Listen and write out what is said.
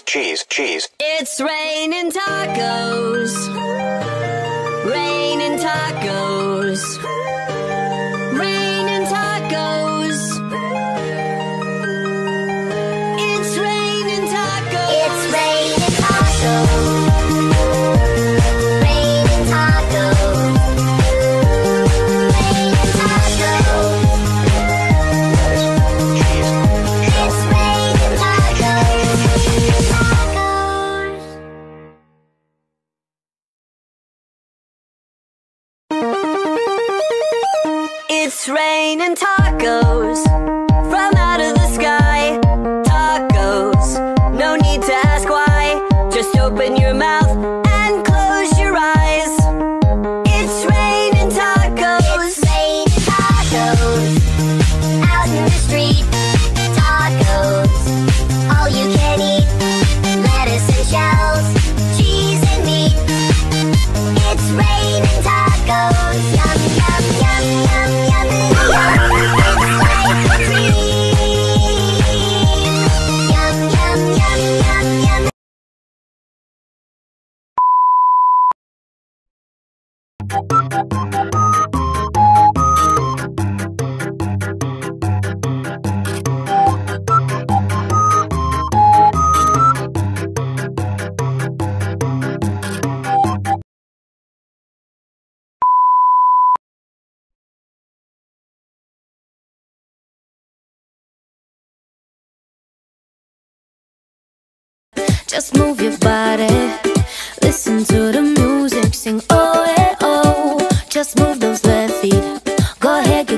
cheese. It's raining tacos. Raining tacos. Raining tacos. It's raining tacos. It's raining tacos. Raining tacos. Raining tacos. It's raining tacos. It's raining tacos from out of the sky. Tacos, no need to ask why. Just open your mouth and close your eyes. It's raining tacos. It's raining tacos. Out in the street. Tacos. All you can eat. Lettuce and shells. Cheese and meat. It's raining tacos. Yum, yum, yum, yum, yum, yum. It's like a dream. Yum, yum, yum, yum, yum. Just move your body, listen to the music, sing oh, eh, oh. Just move those left feet, go ahead,